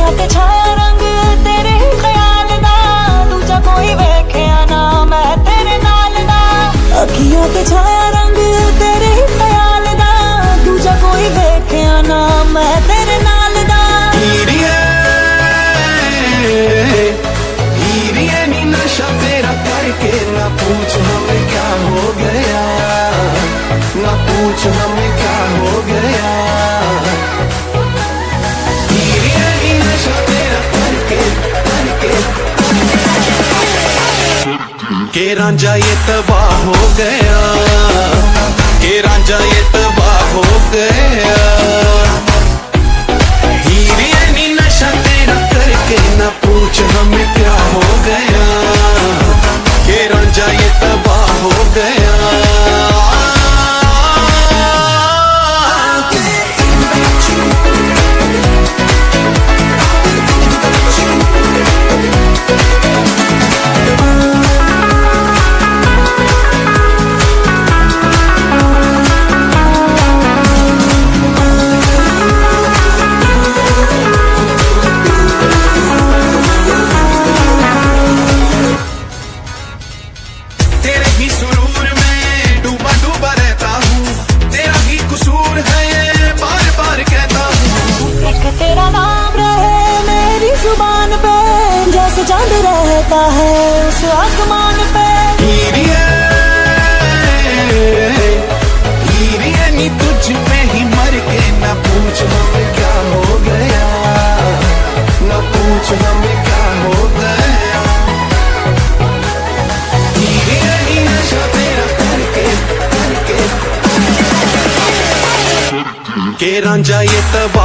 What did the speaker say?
अखियां ते छाया रंग तेरे ही ख्याल दा, दूजा कोई वेख्या ना मैं तेरे नाल दा। अखियां ते छाया रंग तेरे ही ख्याल दा, दूजा कोई वेख्या ना मैं तेरे नाल दा। हीरिए नी नशा तेरा करके ना पूछ हमें क्या हो गया, ना पूछ हमें क्या हो गया। हीरिए नी नशा तेरा करके के रांझा ये तबाह हो गया, के रांझा ये तबाह हो गया। हीरिए नी नशा तेरा करके ना पूछ हमें क्या हो गया, के रांझा ये तबाह हो गया। चांद रहता है उस आसमान पे। हीरिए नी तुझ पे ही मर के ना पूछ हमें क्या हो गया, ना पूछ हमें क्या हो गया। हीरिए नी नशा तेरा करके के रांझा ये तब